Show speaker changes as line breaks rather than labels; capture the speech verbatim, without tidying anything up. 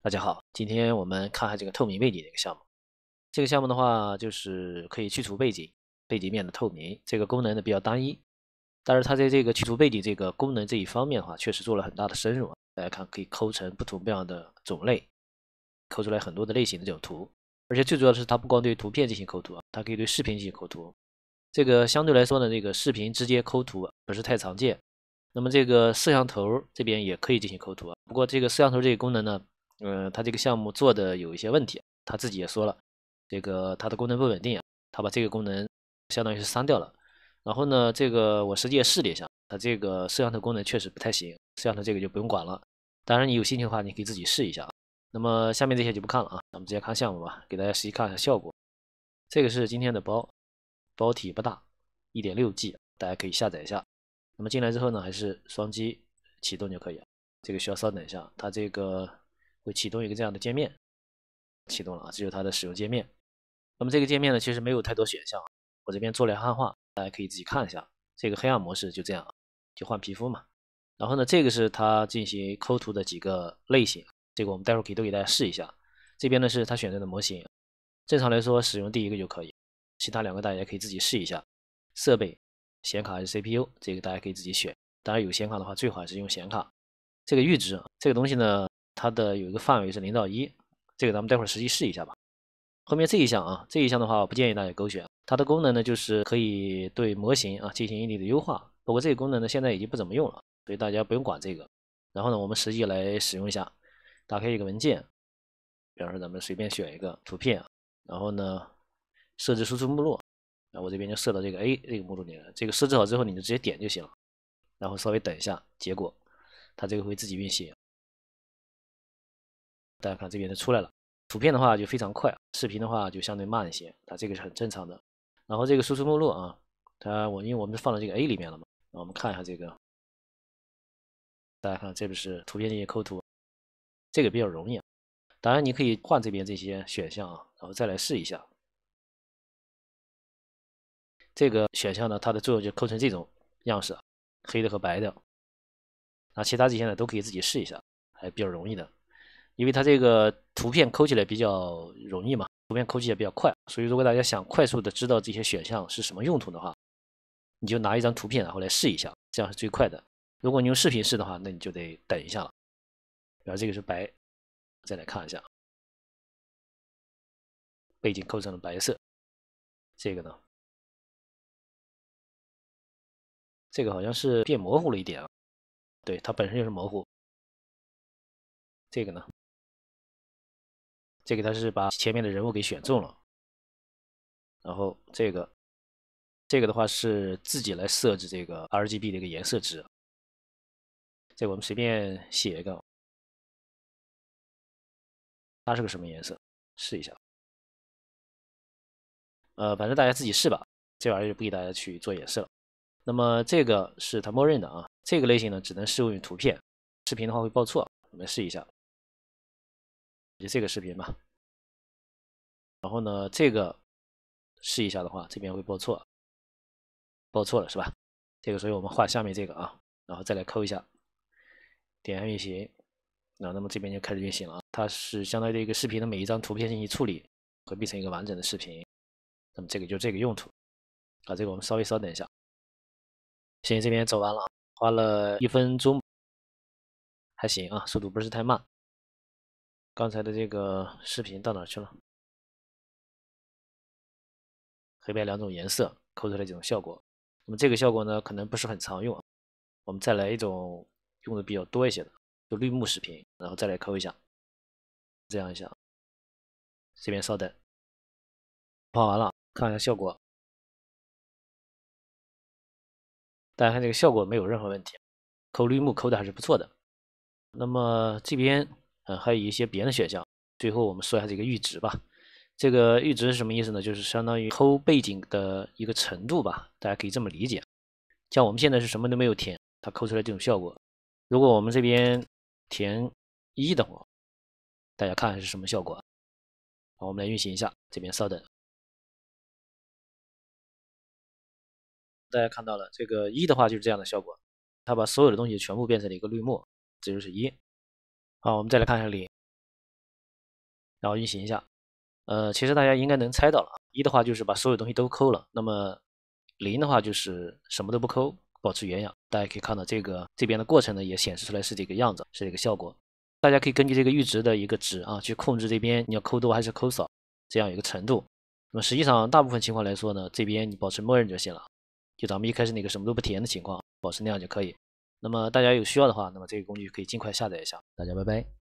大家好，今天我们看看这个透明背景的一个项目。这个项目的话，就是可以去除背景，背景面的透明，这个功能呢比较单一。但是它在这个去除背景这个功能这一方面的话，确实做了很大的深入啊。大家看，可以抠成不同不样的种类，抠出来很多的类型的这种图。而且最主要的是，它不光对图片进行抠图啊，它可以对视频进行抠图。这个相对来说呢，这个视频直接抠图不是太常见。那么这个摄像头这边也可以进行抠图啊，不过这个摄像头这个功能呢，呃，它这个项目做的有一些问题，他自己也说了，这个它的功能不稳定啊，他把这个功能相当于是删掉了。然后呢，这个我实际也试了一下，它这个摄像头功能确实不太行，摄像头这个就不用管了。当然你有兴趣的话，你可以自己试一下。那么下面这些就不看了啊，咱们直接看项目吧，给大家实际看一下效果。这个是今天的包，包体不大， 一点六 G， 大家可以下载一下。那么进来之后呢，还是双击启动就可以了。这个需要稍等一下，它这个会启动一个这样的界面，启动了啊，这就是它的使用界面。那么这个界面呢，其实没有太多选项，我这边做了汉化，大家可以自己看一下。这个黑暗模式就这样，就换皮肤嘛。然后呢，这个是它进行抠图的几个类型，这个我们待会儿可以都给大家试一下。这边呢是它选择的模型，正常来说使用第一个就可以，其他两个大家也可以自己试一下。设备、显卡还是 C P U， 这个大家可以自己选。当然有显卡的话，最好还是用显卡。这个阈值啊，这个东西呢，它的有一个范围是零到一，这个咱们待会儿实际试一下吧。后面这一项啊，这一项的话，我不建议大家勾选。它的功能呢，就是可以对模型啊进行一定的优化。不过这个功能呢，现在已经不怎么用了，所以大家不用管这个。然后呢，我们实际来使用一下，打开一个文件，比方说咱们随便选一个图片，然后呢，设置输出目录，啊，我这边就设到这个 A 这个目录里了。这个设置好之后，你就直接点就行了，然后稍微等一下，结果它这个会自己运行。大家看这边就出来了。图片的话就非常快，视频的话就相对慢一些，它这个是很正常的。然后这个输出目录啊，它我因为我们放到这个 A 里面了嘛，那我们看一下这个，大家看这不是图片进行抠图，这个比较容易啊。当然你可以换这边这些选项啊，然后再来试一下。这个选项呢，它的作用就抠成这种样式，黑的和白的。那其他这些呢都可以自己试一下，还比较容易的。因为它这个图片抠起来比较容易嘛，图片抠起来比较快，所以如果大家想快速的知道这些选项是什么用途的话，你就拿一张图片然后来试一下，这样是最快的。如果你用视频试的话，那你就得等一下了。然后这个是白，再来看一下，背景抠成了白色。这个呢，这个好像是变模糊了一点啊，对，它本身就是模糊。这个呢，这个它是把前面的人物给选中了，然后这个这个的话是自己来设置这个 R G B 的一个颜色值，这个我们随便写一个，它是个什么颜色？试一下。呃，反正大家自己试吧，这玩意儿就不给大家去做演示了。那么这个是它默认的啊，这个类型呢只能适用于图片，视频的话会报错。我们试一下，就这个视频吧。然后呢，这个试一下的话，这边会报错，报错了是吧？这个所以我们换下面这个啊，然后再来抠一下，点下运行，那那么这边就开始运行了啊。它是相当于一个视频的每一张图片进行处理，合并成一个完整的视频。那么这个就这个用途啊，这个我们稍微稍等一下。行，这边走完了，花了一分钟，还行啊，速度不是太慢。刚才的这个视频到哪去了？黑白两种颜色抠出来这种效果，那么这个效果呢，可能不是很常用啊。我们再来一种用的比较多一些的，就绿幕视频，然后再来抠一下，这样一下，这边稍等，画完了，看一下效果。大家看这个效果没有任何问题，抠绿幕抠的还是不错的。那么这边呃还有一些别的选项，最后我们说一下这个阈值吧。这个阈值是什么意思呢？就是相当于抠背景的一个程度吧，大家可以这么理解。像我们现在是什么都没有填，它抠出来这种效果。如果我们这边填一的话，大家看是什么效果？好，我们来运行一下，这边稍等。大家看到了，这个一的话就是这样的效果，它把所有的东西全部变成了一个绿幕，这就是一。好，我们再来看一下零， 然后运行一下。呃，其实大家应该能猜到了，一的话就是把所有东西都抠了，那么零的话就是什么都不抠，保持原样。大家可以看到这个这边的过程呢，也显示出来是这个样子，是这个效果。大家可以根据这个阈值的一个值啊，去控制这边你要抠多还是抠少，这样一个程度。那么实际上大部分情况来说呢，这边你保持默认就行了，就咱们一开始那个什么都不填的情况，保持那样就可以。那么大家有需要的话，那么这个工具可以尽快下载一下。大家拜拜。